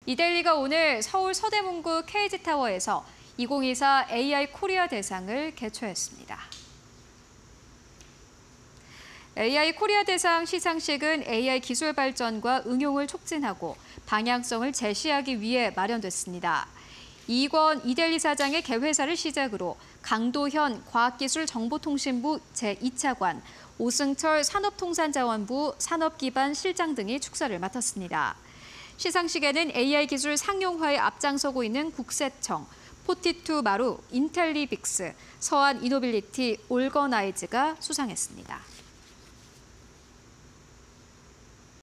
이데일리가 오늘 서울 서대문구 KG타워에서 2024 AI 코리아 대상을 개최했습니다. AI 코리아 대상 시상식은 AI 기술 발전과 응용을 촉진하고 방향성을 제시하기 위해 마련됐습니다. 이권 이데일리 사장의 개회사를 시작으로 강도현 과학기술정보통신부 제2차관, 오승철 산업통상자원부 산업기반실장 등이 축사를 맡았습니다. 시상식에는 AI 기술 상용화에 앞장서고 있는 국세청, 포티투 마루, 인텔리빅스, 서한 이노빌리티, 올거나이즈가 수상했습니다.